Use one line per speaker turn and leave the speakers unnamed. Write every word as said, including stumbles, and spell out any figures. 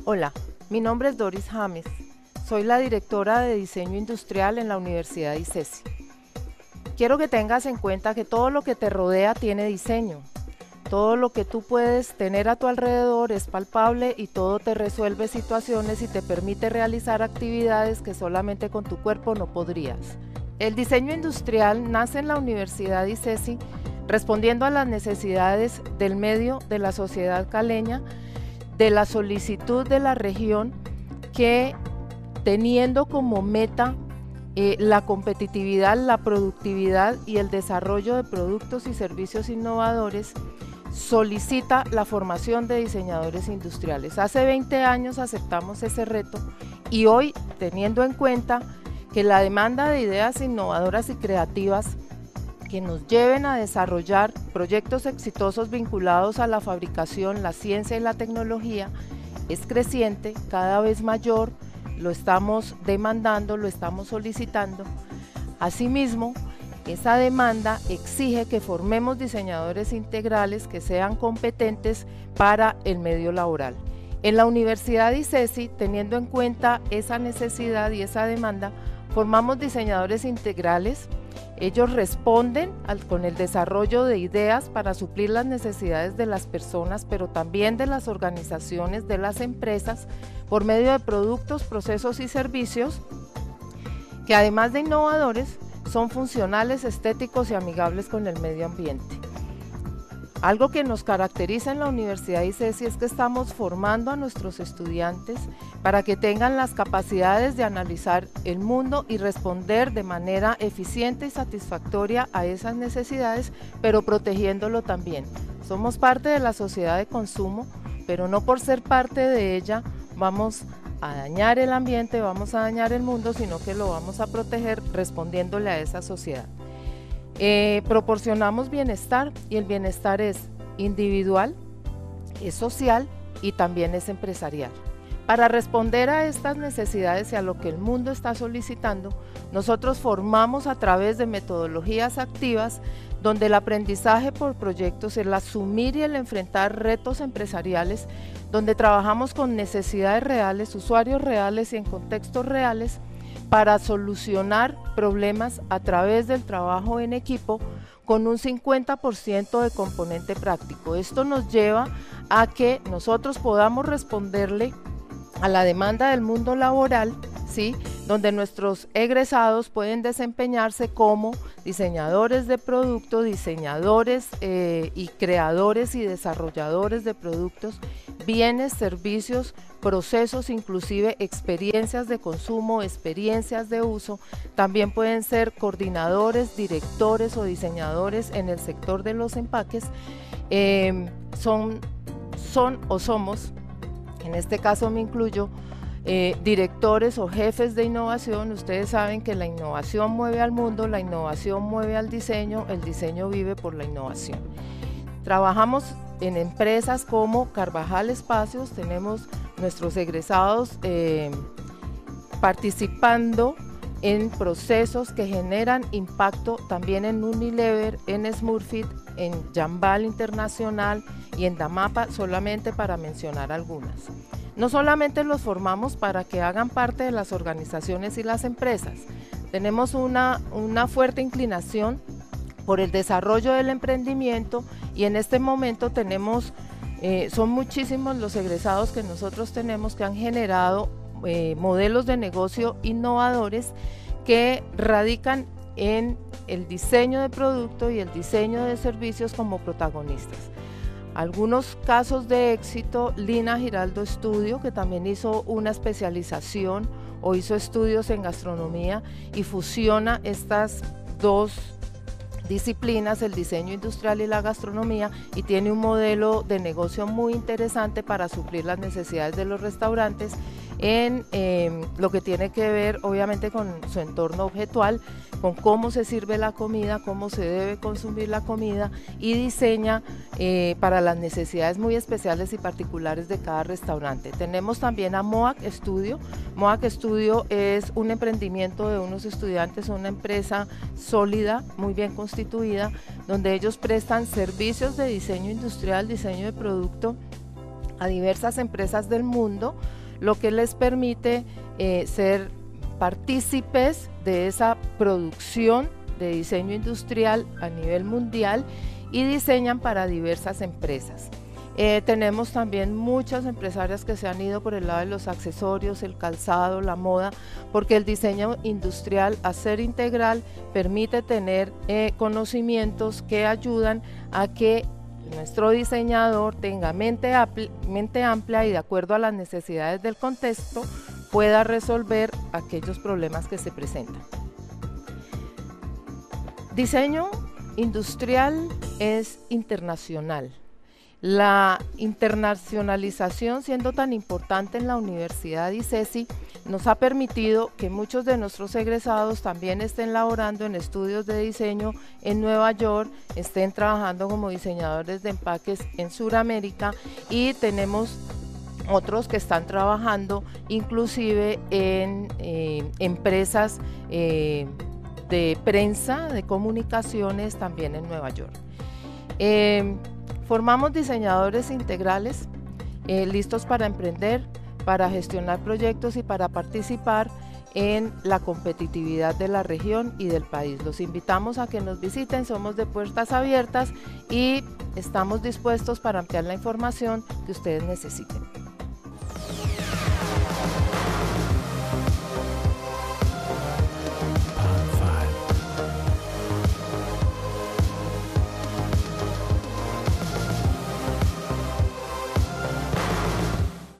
Hola, mi nombre es Doris James, soy la directora de Diseño Industrial en la Universidad ICESI. Quiero que tengas en cuenta que todo lo que te rodea tiene diseño, todo lo que tú puedes tener a tu alrededor es palpable y todo te resuelve situaciones y te permite realizar actividades que solamente con tu cuerpo no podrías. El diseño industrial nace en la Universidad ICESI respondiendo a las necesidades del medio, de la sociedad caleña, de la solicitud de la región que, teniendo como meta eh, la competitividad, la productividad y el desarrollo de productos y servicios innovadores, solicita la formación de diseñadores industriales. Hace veinte años aceptamos ese reto y hoy, teniendo en cuenta que la demanda de ideas innovadoras y creativas que nos lleven a desarrollar proyectos exitosos vinculados a la fabricación, la ciencia y la tecnología es creciente, cada vez mayor, lo estamos demandando, lo estamos solicitando. Asimismo, esa demanda exige que formemos diseñadores integrales que sean competentes para el medio laboral. En la Universidad ICESI, teniendo en cuenta esa necesidad y esa demanda, formamos diseñadores integrales. Ellos responden al, con el desarrollo de ideas para suplir las necesidades de las personas, pero también de las organizaciones, de las empresas, por medio de productos, procesos y servicios que, además de innovadores, son funcionales, estéticos y amigables con el medio ambiente. Algo que nos caracteriza en la Universidad ICESI es que estamos formando a nuestros estudiantes para que tengan las capacidades de analizar el mundo y responder de manera eficiente y satisfactoria a esas necesidades, pero protegiéndolo también. Somos parte de la sociedad de consumo, pero no por ser parte de ella vamos a dañar el ambiente, vamos a dañar el mundo, sino que lo vamos a proteger respondiéndole a esa sociedad. Eh, proporcionamos bienestar y el bienestar es individual, es social y también es empresarial. Para responder a estas necesidades y a lo que el mundo está solicitando, nosotros formamos a través de metodologías activas donde el aprendizaje por proyectos, el asumir y el enfrentar retos empresariales, donde trabajamos con necesidades reales, usuarios reales y en contextos reales, para solucionar problemas a través del trabajo en equipo con un cincuenta por ciento de componente práctico. Esto nos lleva a que nosotros podamos responderle a la demanda del mundo laboral, ¿sí?, donde nuestros egresados pueden desempeñarse como diseñadores de producto, diseñadores eh, y creadores y desarrolladores de productos, bienes, servicios, procesos, inclusive experiencias de consumo, experiencias de uso. También pueden ser coordinadores, directores o diseñadores en el sector de los empaques. Eh, son, son o somos, en este caso me incluyo, Eh, directores o jefes de innovación. Ustedes saben que la innovación mueve al mundo, la innovación mueve al diseño, el diseño vive por la innovación. Trabajamos en empresas como Carvajal Espacios, tenemos nuestros egresados eh, participando en procesos que generan impacto también en Unilever, en Smurfit, en Jambal Internacional y en Damapa, solamente para mencionar algunas. No solamente los formamos para que hagan parte de las organizaciones y las empresas, tenemos una, una fuerte inclinación por el desarrollo del emprendimiento y en este momento tenemos, eh, son muchísimos los egresados que nosotros tenemos que han generado eh, modelos de negocio innovadores que radican en el diseño de producto y el diseño de servicios como protagonistas. Algunos casos de éxito: Lina Giraldo Estudio, que también hizo una especialización o hizo estudios en gastronomía y fusiona estas dos disciplinas, el diseño industrial y la gastronomía, y tiene un modelo de negocio muy interesante para suplir las necesidades de los restaurantes en eh, lo que tiene que ver obviamente con su entorno objetual, con cómo se sirve la comida, cómo se debe consumir la comida, y diseña eh, para las necesidades muy especiales y particulares de cada restaurante. Tenemos también a Moac Studio. Moac Studio es un emprendimiento de unos estudiantes, una empresa sólida, muy bien constituida, donde ellos prestan servicios de diseño industrial, diseño de producto, a diversas empresas del mundo, lo que les permite eh, ser partícipes de esa producción de diseño industrial a nivel mundial y diseñan para diversas empresas. Eh, tenemos también muchas empresarias que se han ido por el lado de los accesorios, el calzado, la moda, porque el diseño industrial, a ser integral, permite tener eh, conocimientos que ayudan a que nuestro diseñador tenga mente, mente amplia y de acuerdo a las necesidades del contexto pueda resolver aquellos problemas que se presentan. Diseño industrial es internacional. La internacionalización, siendo tan importante en la Universidad ICESI, nos ha permitido que muchos de nuestros egresados también estén laborando en estudios de diseño en Nueva York, estén trabajando como diseñadores de empaques en Sudamérica, y tenemos otros que están trabajando inclusive en eh, empresas eh, de prensa, de comunicaciones también en Nueva York. Eh, Formamos diseñadores integrales eh, listos para emprender, para gestionar proyectos y para participar en la competitividad de la región y del país. Los invitamos a que nos visiten, somos de puertas abiertas y estamos dispuestos para ampliar la información que ustedes necesiten.